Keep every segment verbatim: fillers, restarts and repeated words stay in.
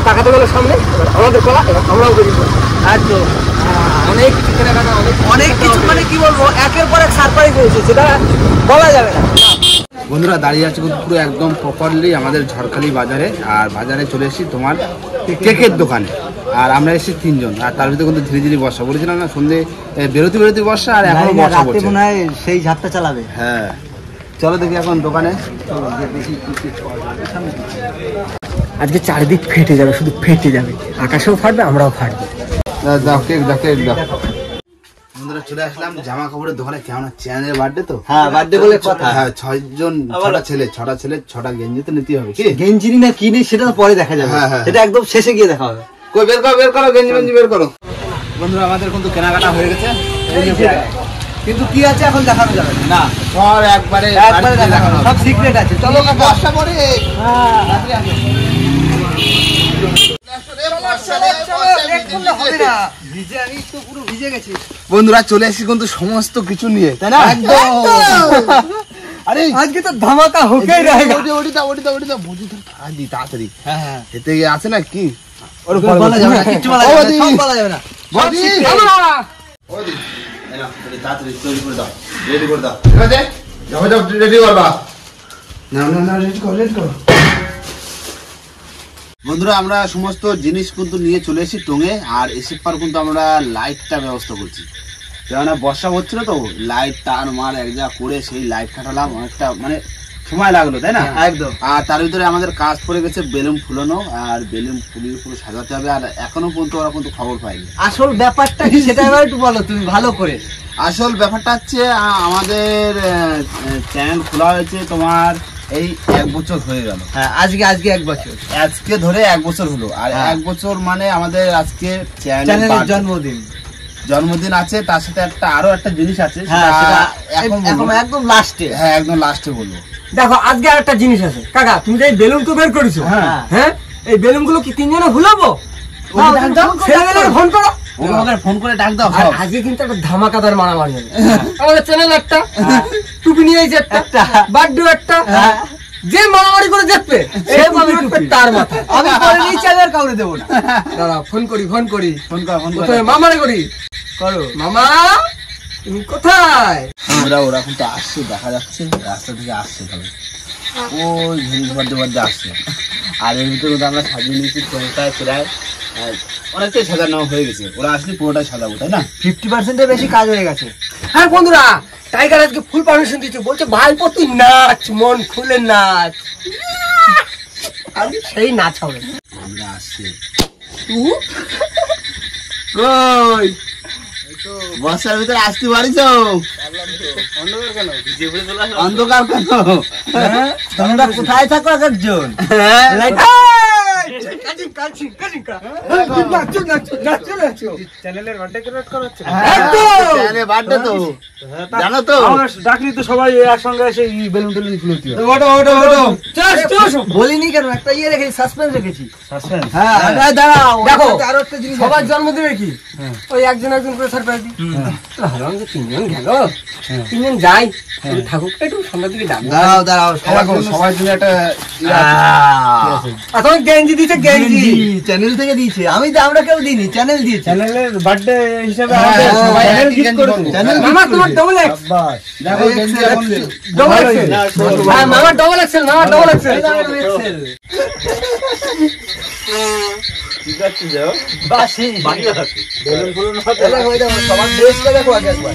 তাকাতে গেলে সামনে আমাদের পালা, আমরাও করি একদম। অনেক কেনাকাটা, অনেক অনেক কিছু, মানে কি বলবো, একের পর এক সারপ্রাইজ হয়েছে, সেটা বলা যাবে না। বন্ধুরা দাঁড়িয়ে আছে কিন্তু পুরো একদম প্রপারলি আমাদের ঝড়খালি বাজারে। আর বাজারে চলে এসেছি তোমার কেকের দোকানে। আর আমরা এসেছি তিনজন, আর তার ভিতরে কিন্তু ধীরে ধীরে বর্ষা, বলেছিলাম না সন্ধ্যে বেরোতে বেরোতে বর্ষা, আর এখনো বর্ষা পড়ছে, মনে হয় সেই ঝাপটা চালাবে। হ্যাঁ চলো দেখি এখন দোকানে। আজকে চারিদিক ফেটে যাবে, শুধু ফেটে যাবে, আকাশেও ফাটবে, আমরাও ফাটবে। দাও কেক দাও, কেক দাও। বন্ধুরা চলে আসলাম জামা কাপড়ের দোকানে। কেমন চ্যানেলের বার্থডে তো? হ্যাঁ বার্থডে বলে কথা। হ্যাঁ ছয় জন, ছটা ছেলে, ছটা ছেলে ছটা গেঞ্জি তো নিতে হবে। কি গেঞ্জি না কি নেই সেটা পরে দেখা যাবে, সেটা একদম শেষে গিয়ে দেখা হবে। কই বের করো, বের করো গেঞ্জি গেঞ্জি বের করো। বন্ধুরা আমাদের কিন্তু কেনাকাটা হয়ে গেছে, কিন্তু কি আছে এখন দেখানো যাবে না, সব একবারে একবারে দেখানো, সব সিক্রেট আছে। চলো বর্ষা পড়ে। বন্ধুরা চলে এসেছি কিন্তু সমস্ত কিছু নিয়ে, তাই না? একদম। আরে আজকে তো ধামাকা হোকেই रहेगा। ওটি ওটি দাও, ওটি দাও, ওটি দাও, বুঝি তো আদি তাড়াতাড়ি। হ্যাঁ হ্যাঁ এতে আছে না কি, ওর বলা যাবে না, কিছু বলা যাবে না, সব বলা যাবে না। বলি ওদি এনা তাড়াতাড়ি তৈরি করে দাও, রেডি করে দাও। ঠিক আছে যাও যাও রেডি করবা। না না না রেডি করো, রেডি করো। বন্ধুরা আমরা সমস্ত জিনিস কিন্তু নিয়ে চলে এসেছি টঙে। আর এসে পর কিন্তু আমরা লাইটটা ব্যবস্থা করছি, কেননা বর্ষা হচ্ছিল তো, লাইট তার মার এক জায়গা করে সেই লাইট কাটালাম, অনেকটা মানে সময় লাগলো, তাই না? একদম। আর তার ভিতরে আমাদের কাজ পড়ে গেছে বেলুন ফুলানো, আর বেলুন ফুলিয়ে পুরো সাজাতে হবে। আর এখনো পর্যন্ত ওরা কিন্তু খবর পায়নি। আসল ব্যাপারটা কি সেটা এবার একটু বলো তুমি ভালো করে। আসল ব্যাপারটা হচ্ছে আমাদের চ্যানেল খোলা হয়েছে তোমার এই এক বছর হয়ে গেল। হ্যাঁ আজকে আজকে এক বছর, আজকে ধরে এক বছর হলো। আর এক বছর মানে আমাদের আজকে চ্যানেলের জন্মদিন, জন্মদিন আছে। তার সাথে একটা আরো একটা জিনিস আছে, এখন একদম লাস্টে। হ্যাঁ একদম লাস্টে বলবো। দেখো আজকে আর একটা জিনিস আছে কাকা, তুমি যে বেলুন তো বের করেছো, হ্যাঁ এই বেলুন গুলো কি তিনজনে ভুলাবো? ফোন করো, ফোন করে ডাক দাও। আজকে কিন্তু একটা ধামাকাদার মারামারি হবে। আমাদের চ্যানেল একটা, টুপি নিয়ে একটা, বার্থডে একটা, যে মারামারি করে দেখবে তার মাথা আমি করে নিই, চ্যানেল কাউরে দেবো না। দাঁড়া ফোন করি, ফোন করি, ফোন কর, ফোন করে মামারে করি। করো মামা, তুমি কোথায়? ওরা ওরা কিন্তু আসছে, দেখা যাচ্ছে রাস্তা থেকে আসছে, তবে ওই ঝুড়ি বাদ্যে বাদ্যে আসছে। আর এর ভিতরে আমরা সাজিয়ে নিয়েছি টোটায় প্রায় অনেকটাই সাজানো হয়ে গেছে। ওরা আসলে পুরোটাই সাজাবো, তাই না? ফিফটি পার্সেন্টের বেশি কাজ হয়ে গেছে। হ্যাঁ বন্ধুরা, টাইগার আজকে ফুল পারমিশন দিচ্ছে, বলছে ভাইপো তুই নাচ, মন খুলে নাচ। আমি সেই নাচ হবে। আমরা আসছে কই বর্ষার ভিতরে আসতে পারিস? অন্ধকার কেন? তোমরা কোথায় থাকো একজন? জানো তো ডাকলি তো সবাই একসঙ্গে এসে বেলুন টেলুন ফুলতে বলিনি কেন? একটা ইয়ে রেখেছি, সাসপেন্স রেখেছি। হ্যাঁ দাঁড়াও, দেখো আরো একটা জিনিস, সবার জন্মদিন কি ওই একজন একজন করে সারপ্রাইজ দিই। তিনজন গেল, তিনজন যাই থাকুক, একটু সন্ধ্যার দিকে দাঁড়াও দাঁড়াও সবার জন্য একটা গেঞ্জি দিয়েছে, গেঞ্জি চ্যানেল থেকে দিয়েছে। আমি তো আমরা কেউ দিইনি, চ্যানেল দিয়েছে। চ্যানেলের বার্থডে হিসেবে মামা তোমার ডবল এক্স, দেখো গেঞ্জি এখন ডবল এক্সেল। হ্যাঁ মামা ডবল এক্সেল, মামা ডবল এক্সেল। ঠিক আছে যাও বাসি বাকি আছে বেলুন ফুলুন হবে। দেখো এটা সবার ড্রেসটা দেখো আগে একবার,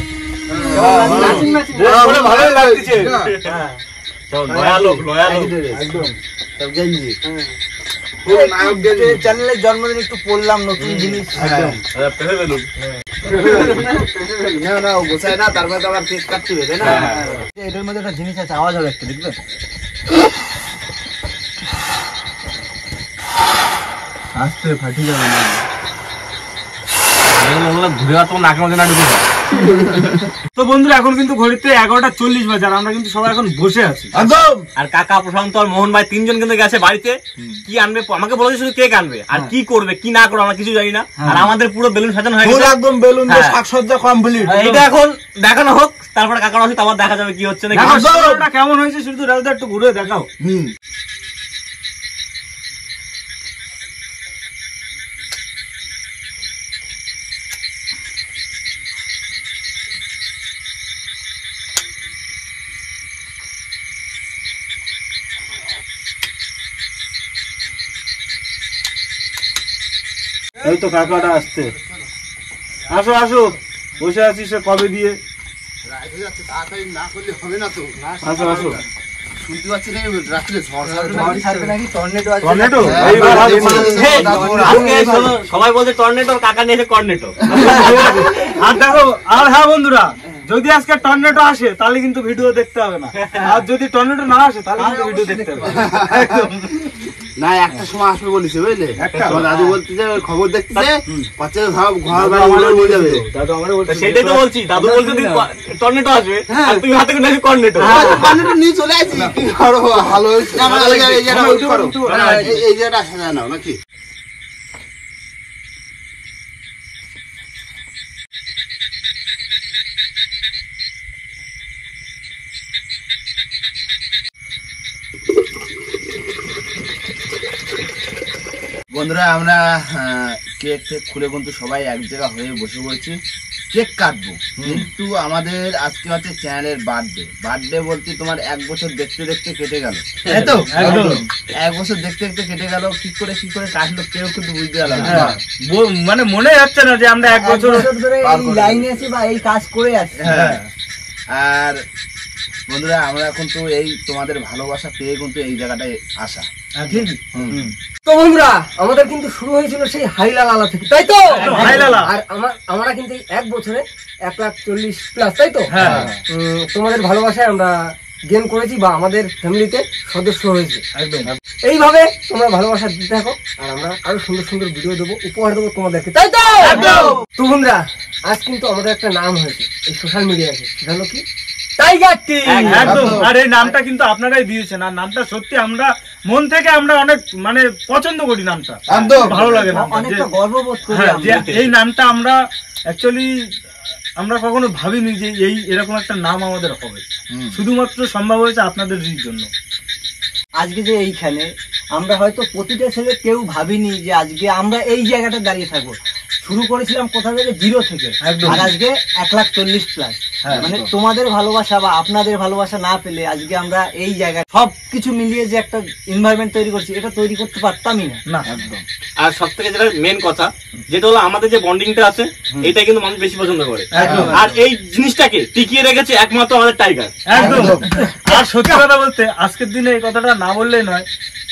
ভালো ভালো লাগছে। হ্যাঁ সব নয়া লোক, নয়া লোক একদম সব গেঞ্জি। নায়ক গেঞ্জি চ্যানেলের জন্মদিন একটু পড়লাম, নতুন জিনিস একদম পেহে বেলুন। না না গোছায় না, তারপরে তো আবার কেক কাটতে হবে, তাই না? এটার মধ্যে একটা জিনিস আছে, আওয়াজ হবে একটু, দেখবে? আস্তে ফাটি যাবে না, ঘুরে তো নাকের মধ্যে না ঢুকে। তো বন্ধুরা এখন কিন্তু ঘড়িতে এগারোটা চল্লিশ বাজে, আর আমরা কিন্তু সবাই এখন বসে আছি একদম। আর কাকা, প্রশান্ত আর মোহন ভাই তিনজন কিন্তু গেছে বাড়িতে। কি আনবে আমাকে বলেছে, শুধু কেক আনবে, আর কি করবে কি না করবে আমরা কিছু জানি না। আর আমাদের পুরো বেলুন সাজানো হয়ে গেছে, একদম বেলুন দিয়ে সাজসজ্জা কমপ্লিট। এটা এখন দেখানো হোক, তারপরে কাকার আসে, তারপর দেখা যাবে কি হচ্ছে না কেমন হয়েছে। শুধু রাজদা একটু ঘুরে দেখাও। হুম এই তো কাকাটা আসছে। আসো আসো, বসে আছিস কবে দিয়ে? তাড়াতাড়ি না করলে হবে না তো। আসো আসো। শুনতে পাচ্ছি না রাত্রে ঝড় নাকি টর্নেডো আছে। টর্নেডো? সবাই বলছে টর্নেডো, কাকা নিয়ে কর্নেটো। আর দেখো, আর হ্যাঁ বন্ধুরা, যদি আজকে টর্নেডো আসে তাহলে কিন্তু ভিডিও দেখতে হবে না, আর যদি টর্নেডো না আসে তাহলে কিন্তু ভিডিও দেখতে হবে। না, একটা সময় আসবে বলেছে বুঝলে। তোমার দাদু বলতে যে খবর দেখতেছে পাচ্ছে সব ঘর বাড়ি উড়ে নিয়ে যাবে। সেটাই তো বলছি, দাদু বলছে টর্নেডো আসবে আর তুমি হাতে করে কর্নেটো। কর্নেটো নিয়ে চলে আসি, কি করো ভালো হয়েছে। এই জায়গাটা ওই করো, এই জায়গাটা আসা যায় না নাকি? বন্ধুরা, আমরা কেক টেক খুলে কিন্তু সবাই এক জায়গা হয়ে বসে পড়েছি, কেক কাটবো। কিন্তু আমাদের আজকে হচ্ছে চ্যানেলের বার্থডে। বার্থডে বলতে তোমার এক বছর দেখতে দেখতে কেটে গেল, তাই তো? এক বছর দেখতে দেখতে কেটে গেল, কি করে কি করে কাটলো কেউ কিন্তু বুঝতে পারলাম না। মানে মনে যাচ্ছে না যে আমরা এক বছর ধরে এই লাইনে আছি বা এই কাজ করে আছি। হ্যাঁ, আর বন্ধুরা, আমরা কিন্তু এই তোমাদের ভালোবাসা পেয়ে কিন্তু এই জায়গাটায় আসা। ঠিক। তো বন্ধুরা, আমাদের কিন্তু শুরু হয়েছিল সেই হাইলাল আলা থেকে, তাই তো? হাইলালা। আর আমরা কিন্তু এই এক বছরে এক লাখ চল্লিশ প্লাস, তাই তো? হ্যাঁ। তোমাদের ভালোবাসায় আমরা গেম করেছি বা আমাদের ফ্যামিলিতে সদস্য হয়েছে। একদম। এইভাবে তোমরা ভালোবাসা দিতে থাকো, আর আমরা আরো সুন্দর সুন্দর ভিডিও দেবো, উপহার দেবো তোমাদেরকে, তাই তো? তো বন্ধুরা, আজ কিন্তু আমাদের একটা নাম হয়েছে এই সোশ্যাল মিডিয়ায়, সেটা হলো কি টাইগার টিম। একদম। আর এই নামটা কিন্তু আপনারাই দিয়েছেন, আর নামটা সত্যি আমরা মন থেকে আমরা অনেক মানে পছন্দ করি নামটা, একদম ভালো লাগে না। অনেকটা গর্ববোধ করি এই নামটা আমরা অ্যাকচুয়ালি আমরা কখনো ভাবিনি যে এই এরকম একটা নাম আমাদের হবে, শুধুমাত্র সম্ভব হয়েছে আপনাদের জন্য। আজকে যে এইখানে আমরা হয়তো প্রতিটা ছেলে কেউ ভাবিনি যে আজকে আমরা এই জায়গাটা দাঁড়িয়ে থাকবো। শুরু করেছিলাম কোথা থেকে, জিরো থেকে, আর আজকে এক লাখ চল্লিশ প্লাস। মানে তোমাদের ভালোবাসা বা আপনাদের ভালোবাসা না পেলে আজকে আমরা এই জায়গায় সবকিছু মিলিয়ে যে একটা এনভায়রনমেন্ট তৈরি করছি, এটা তৈরি করতে পারতামই না। একদম। আর সব থেকে যেটা মেন কথা, যেটা হলো আমাদের যে বন্ডিংটা আছে, এটাই কিন্তু মানুষ বেশি পছন্দ করে। আর এই জিনিসটাকে টিকিয়ে রেখেছে একমাত্র আমাদের টাইগার। একদম। আর সত্যি কথা বলতে আজকের দিনে এই কথাটা না বললেই নয়,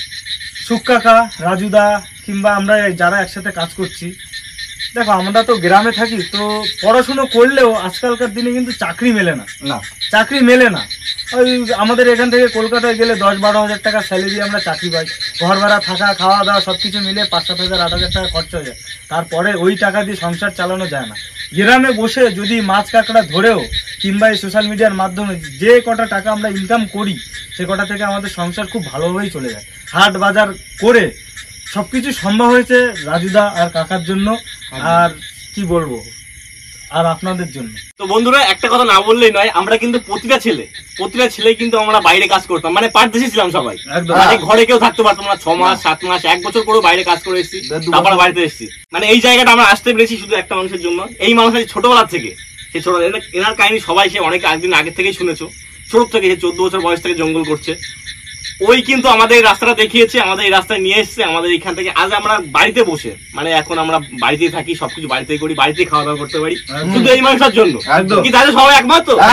সুখ কাকা, রাজুদা কিংবা আমরা যারা একসাথে কাজ করছি, দেখো আমরা তো গ্রামে থাকি, তো পড়াশুনো করলেও আজকালকার দিনে কিন্তু চাকরি মেলে না। চাকরি মেলে না। ওই আমাদের এখান থেকে কলকাতায় গেলে দশ বারো হাজার টাকা স্যালারি আমরা চাকরি পাই, ঘর ভাড়া, থাকা, খাওয়া দাওয়া সবকিছু মিলে পাঁচ সাত হাজার আট হাজার টাকা খরচা হয়ে যায়। তারপরে ওই টাকা দিয়ে সংসার চালানো যায় না। গ্রামে বসে যদি মাছ কাঁকড়া ধরেও কিংবা এই সোশ্যাল মিডিয়ার মাধ্যমে যে কটা টাকা আমরা ইনকাম করি, সে কটা থেকে আমাদের সংসার খুব ভালোভাবেই চলে যায়। হাট বাজার করে সবকিছু সম্ভব হয়েছে রাজুদা আর কাকার জন্য, আর কি বলবো, আর আপনাদের জন্য। তো বন্ধুরা, একটা কথা না বললেই নয়, আমরা কিন্তু প্রতিটা ছেলে প্রতিটা ছেলে কিন্তু আমরা বাইরে কাজ করতাম, মানে পারদেশে ছিলাম সবাই। মানে ঘরে কেউ থাকতে পারতাম না, ছ মাস সাত মাস এক বছর করে বাইরে কাজ করে এসেছি, তারপরে বাড়িতে এসেছি। মানে এই জায়গাটা আমরা আসতে পেরেছি শুধু একটা মানুষের জন্য। এই মানুষের ছোটবেলা থেকে, সে ছোট এনার কাহিনী সবাই সে অনেক একদিন আগে থেকেই শুনেছো, ছোট থেকে, সে চোদ্দ বছর বয়স থেকে জঙ্গল করছে। ওই কিন্তু আমাদের এই রাস্তাটা দেখিয়েছে, আমাদের এই রাস্তায় নিয়ে এসছে, আমাদের এখান থেকে আজ আমরা বাড়িতে বসে, মানে এখন আমরা বাড়িতেই থাকি, সবকিছু বাড়িতেই করি, বাড়িতেই খাওয়া দাওয়া করতে পারি, শুধু এই মানুষটার জন্য। কি তাহলে সবাই একমত তো?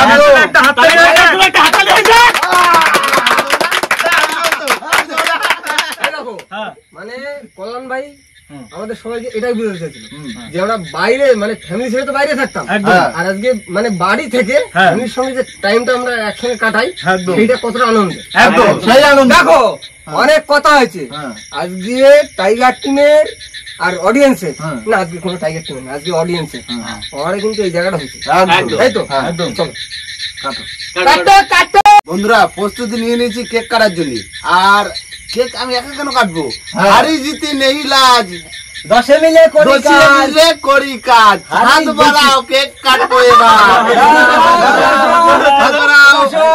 মানে কল্যাণ ভাই আমাদের সবাইকে এটাই বুঝতে চাইছিল যে আমরা বাইরে, মানে ফ্যামিলি ছেড়ে তো বাইরে থাকতাম, আর আজকে মানে বাড়ি থেকে ফ্যামিলির সঙ্গে যে টাইমটা আমরা একসঙ্গে কাটাই, সেইটা কতটা আনন্দ। সেই আনন্দ দেখো, অনেক কথা হয়েছে আজকে টাইগার টিমের আর অডিয়েন্সের, না আজকে কোনো টাইগার টিমের না, আজকে অডিয়েন্সের পরে কিন্তু এই জায়গাটা হয়েছে, তাই তো? একদম। চলো কাটো কাটো। বন্ধুরা, প্রস্তুতি নিয়ে নিয়েছি কেক কাটার জন্য। আর কেক আমি একা কেন কাটবো? হারি জিতি নেই লাজ, দশে মিলে করি কাজ, মিলে করি কাজ, হাত বাড়াও, কেক কাটবো এবার। হাত বাড়াও।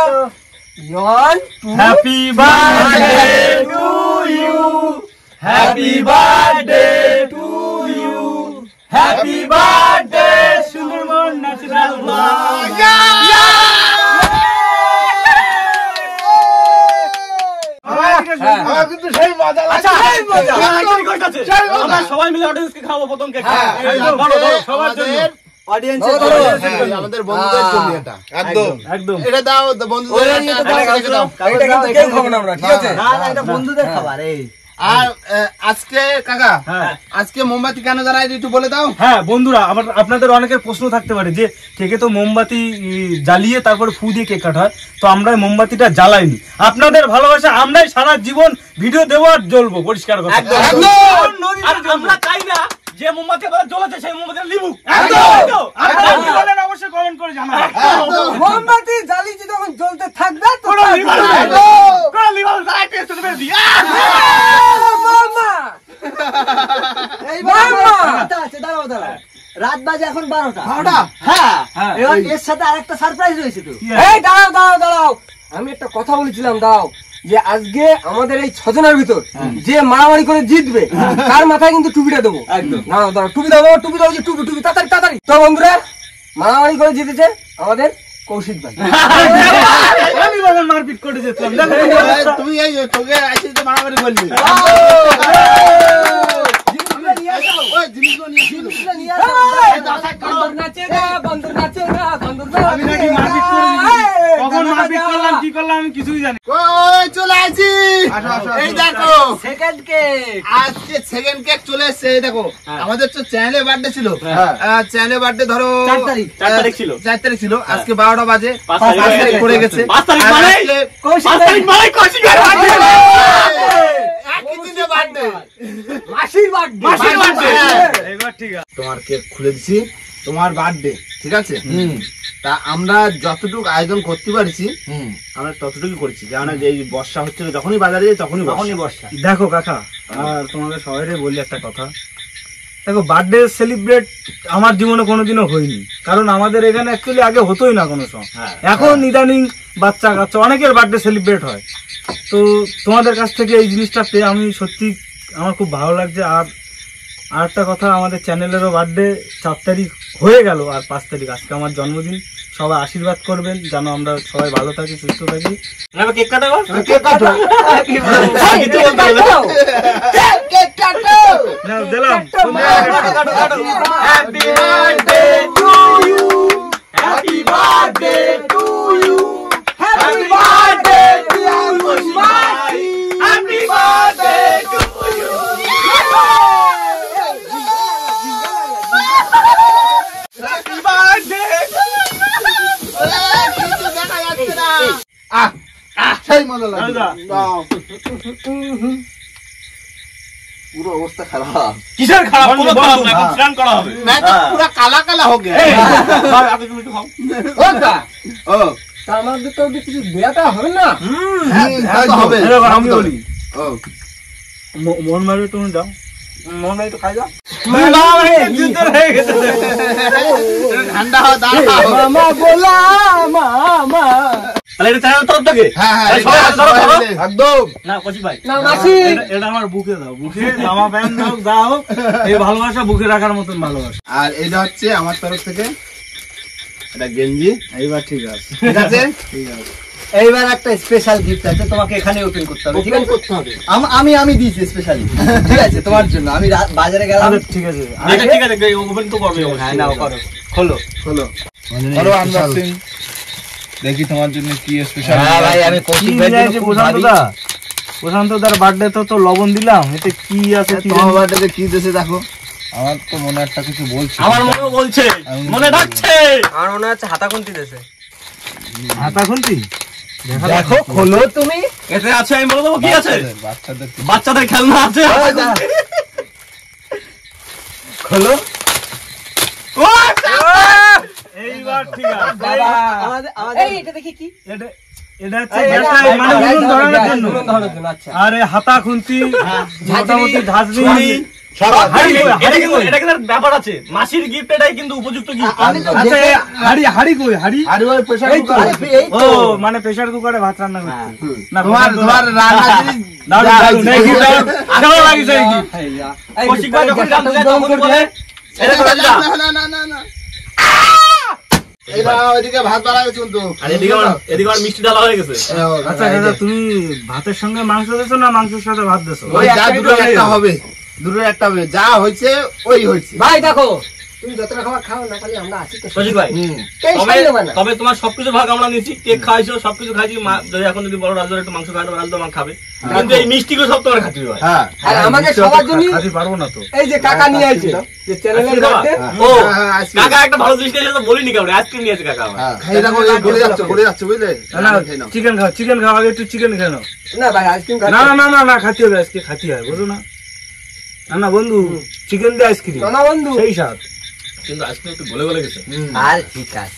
Happy birthday to you, happy birthday to you, happy birthday Sundarban natural blog. কিন্তু সেই মজা লাগছে। আছে আমরা সবাই মিলে অডিয়েন্সকে খাওয়াবো প্রথম কেক সবার জন্য অডিয়েন্স আমাদের বন্ধুদের জন্য এটা একদম একদম এটা দাও বন্ধুদের এটা কিন্তু কেউ খাবো না আমরা, ঠিক আছে? না না এটা বন্ধুদের খাবার এই আর আজকে কাকা আজকে মোমবাতি কেন জ্বালাই একটু বলে দাও। হ্যাঁ বন্ধুরা, আবার আপনাদের অনেকের প্রশ্ন থাকতে পারে যে কেকে তো মোমবাতি জ্বালিয়ে তারপরে ফু দিয়ে কেক কাটা হয়, তো আমরা মোমবাতিটা জ্বালাইনি। আপনাদের ভালোবাসা আমরাই সারা জীবন ভিডিও দেবো আর জ্বলবো, পরিষ্কার কথা। আমরা চাই না যে মোমবাতি করে জ্বলেছে সেই মোমবাতি লিবু অবশ্যই কমেন্ট করে জানাবেন। মোমবাতি জ্বালিয়ে যখন জ্বলতে থাকবে তো রাত বাজে এখন বারোটা বারোটা হ্যাঁ এবার এর সাথে আরেকটা সারপ্রাইজ রয়েছে তো। এই দাঁড়াও দাঁড়াও দাঁড়াও, আমি একটা কথা বলেছিলাম, দাও যে আজকে আমাদের এই ছজনের ভিতর যে মারামারি করে জিতবে তার মাথায় কিন্তু টুপিটা দেবো। একদম দাঁড়াও দাঁড়াও, টুপি দাও টুপি দাও, যে টুপি টুপি তাড়াতাড়ি তাড়াতাড়ি। তো বন্ধুরা, মারামারি করে জিতেছে আমাদের কৌশিক ভাই। আমি বলেন মারপিট করে যেতাম, তুমি এই তোকে আইসি তো মারামারি করলি আমি নাকি মারপিট করে কখন মারপিট করলাম কি করলাম আমি কিছুই জানি। চলে আসি এই দেখো সেকেন্ড কেক আজকে সেকেন্ড কেক চলে এসছে। এই দেখো আমাদের তো চ্যানেলে বার্থডে ছিল, চ্যানেলে বার্থডে ধরো চার তারিখ চার তারিখ ছিল চার তারিখ ছিল, আজকে বারোটা বাজে পাঁচ পাঁচ তারিখ তারিখ পড়ে গেছে। পাঁচ তারিখ মানে পাঁচ তারিখ মানে কৌশিকের বার্থডে, একই দিনে বার্থডে, মাসির বার্থডে। মাসির বার্থডে। এবার ঠিক আছে, তোমার কেক খুলে দিচ্ছি, তোমার বার্থডে, ঠিক আছে? তা আমরা যতটুকু আয়োজন করতে পারছি আমরা ততটুকু করেছি, কেননা যে এই বর্ষা হচ্ছিল যখনই বাজারে যাই তখনই তখনই বর্ষা। দেখো কাকা, আর তোমাদের সবাই বলি একটা কথা, দেখো বার্থডে সেলিব্রেট আমার জীবনে কোনোদিনও হয়নি, কারণ আমাদের এখানে অ্যাকচুয়ালি আগে হতোই না কোনো সময়। এখন ইদানিং বাচ্চা কাচ্চা অনেকের বার্থডে সেলিব্রেট হয়, তো তোমাদের কাছ থেকে এই জিনিসটা পেয়ে আমি সত্যি আমার খুব ভালো লাগছে। আর আর একটা কথা, আমাদের চ্যানেলেরও বার্থডে চার তারিখ হয়ে গেল, আর পাঁচ তারিখ আজকে আমার জন্মদিন। সবাই আশীর্বাদ করবেন যেন আমরা সবাই ভালো থাকি, সুস্থ থাকি। কেক কাটাবো, কেক কাটো, কেক কাটো, না দিলাম। Happy birthday to you, happy birthday to you, happy birthday to you, happy birthday to you. Happy birthday. কিন্তু দেখা যাচ্ছে না। আহ আহ সেই মজা লাগে। দাও। পুরো অবস্থা খারাপ। কিসের খারাপ? কোনো খারাপ না, এখন স্নান করা হবে। मैं तो पूरा काला काला हो गया। ভাই আপনি তুমি একটু খাও। ও তা ও তা আমাদের তো কিছু দেয়াটা হবে না? হ্যাঁ তো হবে। আমি বলি ও মন মারবে, তুমি দাও। মন নাই তো খাই যা। ঠান্ডা হওয়া দাঁড়াও। মামা বলা মামা তাহলে এটা চ্যানেল তরফ থেকে? হ্যাঁ হ্যাঁ এই সবাই ধরো, ধরো। একদম। না কৌশিক ভাই, না মাসি এটা- এটা আমার বুকে দাও, বুকে জামা প্যান্ট দাও, যা হোক এই ভালোবাসা বুকে রাখার মতন ভালোবাসা। আর এটা হচ্ছে আমার তরফ থেকে এটা গেঞ্জি, এইবার ঠিক আছে, ঠিক আছে? ঠিক আছে। এইবার একটা স্পেশাল গিফট আছে, তোমাকে এখানে ওপেন করতে হবে, ঠিক আছে? করতে হবে। আম- আমি আমি দিয়েছি স্পেশালি, ঠিক আছে? তোমার জন্য আমি রা- বাজারে গেলাম। আচ্ছা, ঠিক আছে। এটা ঠিক আছে, ওপেন তো করবে হ্যাঁ নাও করো, খোলো। হলো করো আনবক্সিং, দেখি তোমার জন্য কি স্পেশাল। হ্যাঁ ভাই, আমি কি কৌশিক নিয়ে ভাইয়ের জন্য আসি খুব প্রশান্ত ভাবি। দা? প্রশান্ত দার বার্থডে তো তো লবণ দিলাম, এতে কি আছে কি তোমার জানি? বার্থডে কি দেশে দেখো। আমার তো মনে একটা কিছু বলছে। আমার মনেও বলছে, মনে থাকছে। আমার মনে হচ্ছে হাতা খুন্তি দেশে। হাতা খুন্তি দেখো, খোলো তুমি। এতে আছে, আমি বলে দেবো কি আছে। বাচ্চাদের- বাচ্চাদের কি- বাচ্চাদের খেলনা আছে। খোলো। এইবার ঠিক আছে। আমাদের আমাদের এই এটা দেখি কি? এটা এটা হচ্ছে এই, এটা- ব্যাটারি, মানে এটা- উনুন ধরানোর এটা- জন্য। উনুন ধরানোর জন্য, আচ্ছা। আরে হাতা খুন্তি, মোটামুটি ঝাঁঝরি, হাড়ি, এটা কিন্তু এটা কিন্তু একটা ব্যাপার আছে। মাসির গিফট এটাই কিন্তু উপযুক্ত গিফট। আমি তো আচ্ছা দেখে- এ হাড়ি হাড়ি কই হাড়ি? আর ওই প্রেসার এই তো, কুকার। এই ও তো। মানে প্রেসার কুকারে ভাত রান্না করতে। না তোমার প্রশান্ত তোমার দা- রান্না জিনিস দারুণ, যা দারুণ, এই আছে। gift দারুণ। ভালো লাগিছে এই gift। এই কৌশিক ভাই যখন গ্যাসটা জানতে চায় উদ্বোধন তখন করবে। বলে, এটা করে না, দাও। না, না, না, না। এইটা ওইদিকে ভাত বাড়া গেছে কিন্তু। আর এদিকে আমার এদিকে আমার মিষ্টি ডালা হয়ে গেছে। আচ্ছা দাদা, তুমি ভাতের সঙ্গে মাংস দেছো না মাংসের সাথে ভাত দেছো? ওই যা দুটো একটা হবে। দুটো একটা হবে, যা হয়েছে ওই হয়েছে। ভাই দেখো তুমি যতটা খাবার খাও না খালি আমরা আছি তো সজিক ভাই তবে তবে তোমার সবকিছু ভাগ আমরা নিয়েছি, কেক খাইছো সবকিছু খাইছি, মা যদি এখন যদি বড় রাজুর একটু মাংস খাই রাজু আমার খাবে, কিন্তু এই মিষ্টিগুলো সব তোমার খাতে হবে। হ্যাঁ আর আমাকে সবার জন্য খাতে পারবো না তো। এই যে কাকা নিয়ে আইছে যে চ্যানেলের মধ্যে ও কাকা একটা ভালো জিনিস নিয়েছে তো বলিনি কাউরে, আইসক্রিম নিয়েছে কাকা আমার। খাই রাখো, এই বলে যাচ্ছে বলে যাচ্ছে বুঝলে। না চিকেন খাও, চিকেন খাও, আগে একটু চিকেন খেয়ে নাও। না ভাই আইসক্রিম না না না না না খাতে হবে, আজকে খাতে হয় বুঝো না। না না বন্ধু চিকেন দিয়ে আইসক্রিম না বন্ধু সেই স্বাদ। কিন্তু আইসক্রিম একটু গলে গলে গেছে। আর ঠিক আছে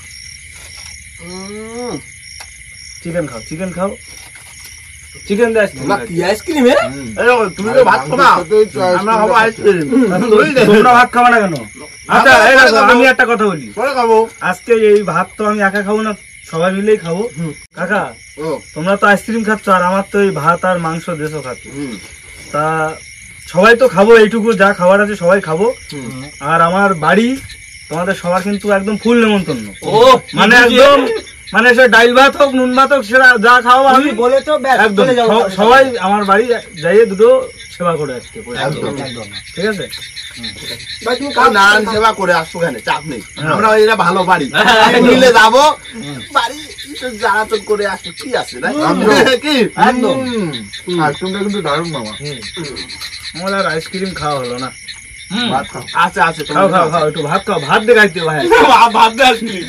চিকেন খাও, চিকেন খাও, চিকেন দিয়ে আইসক্রিম। তোমার কি আইসক্রিম এ তুমি তো ভাত খাবা, আমরা খাবো আইসক্রিম। তোমরা ভাত খাবা না কেন? আচ্ছা এই দেখো, আমি একটা কথা বলি, পরে খাবো। আজকে এই ভাত তো আমি একা খাবো না, সবাই মিলেই খাবো। কাকা ও তোমরা তো আইসক্রিম খাচ্ছ আর আমার তো এই ভাত আর মাংস দেশও খাচ্ছ, হুম তা সবাই তো খাবো, এইটুকু যা খাবার আছে সবাই খাবো। আর আমার বাড়ি তোমাদের সবার কিন্তু একদম ফুল নেমন্তন্ন, ও মানে একদম মানে সে ডাইল ভাত হোক নুন ভাত হোক সেটা যা খাওয়া আমি তুমি বলেছো ব্যাস একদম চলে যাও। স- সবাই আমার বাড়ি যাইয়ে দুটো সেবা করে আজকে একদম। ঠিক আছে। ভাই তুমি ও খাও নারায়ণ সেবা করে আসবো, এখানে চাপ নেই, হ্যাঁ। আমরা এটা ভালো বাড়ি মিলে যাবো বাড়ি জ্বালাতন করে আসবো, কি আছে না কি একদম। আইসক্রিমটা কিন্তু দারুণ মামা। আমার আর আইসক্রিম খাওয়া হলো না। ভাত খাও, আচ্ছা আচ্ছা খাও খাও খাও, একটু ভাত খাও, ভাত দিয়ে খাইতে ভাই। ভাত দিয়ে আইসক্রিম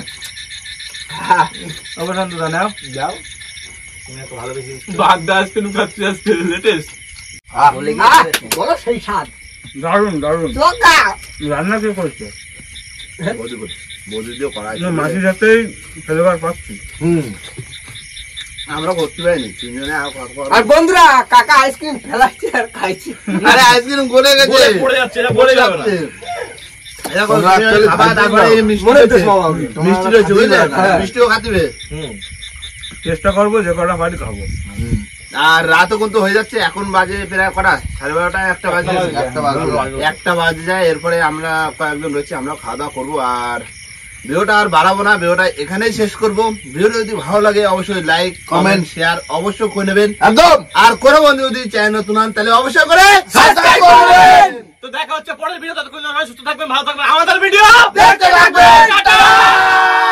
অবসান তো জানাও যাও ভাত দিয়ে আইসক্রিম খাচ্ছি আজকে লেটেস্ট। বলে গিয়ে বলো সেই স্বাদ দারুন দারুন। তোকা রান্না কে করছে? বৌদি করে বৌদি দিয়ে করা না মাসির সাথেই ফেলেবার পাচ্ছি। হুম আমরা করতে পারিনি তিনজনে আর কথা বলা। আর বন্ধুরা কাকা আইসক্রিম ফেলাচ্ছে আর খাইছি আরে আইসক্রিম গলে গেছে, বলে পড়ে যাচ্ছে, এটা বলে যাবে না। এটা করো, তুমি খাবা, তারপরে এই মিষ্টি মনে রয়েছে। হচ্ছে বাবা আমি। মিষ্টি রয়েছে বুঝলে, হ্যাঁ। মিষ্টিও খাতিবে। চেষ্টা করবো যে কটা পারি খাবো। আর রাতও কিন্তু হয়ে যাচ্ছে, এখন বাজে প্রায় কটা সাড়ে বারোটা একটা বাজে একটা বাজে। একটা বাজে যায়। এরপরে আমরা কয়েকজন রয়েছি, আমরা খাওয়া দাওয়া করবো। আর ভিডিওটা আর বাড়াবো না, ভিডিওটা এখানেই শেষ করবো। ভিডিওটা যদি ভালো লাগে অবশ্যই লাইক কমেন্ট শেয়ার অবশ্যই করে নেবেন একদম। আর কোনো বন্ধু যদি চ্যানেল নতুন হন তাহলে অবশ্যই করে সাবস্ক্রাইব করবেন। তো দেখা হচ্ছে পরের ভিডিও, ততক্ষণ সবাই সুস্থ থাকবেন, ভালো থাকবেন, আমাদের ভিডিও দেখতে থাকবেন। টাটা।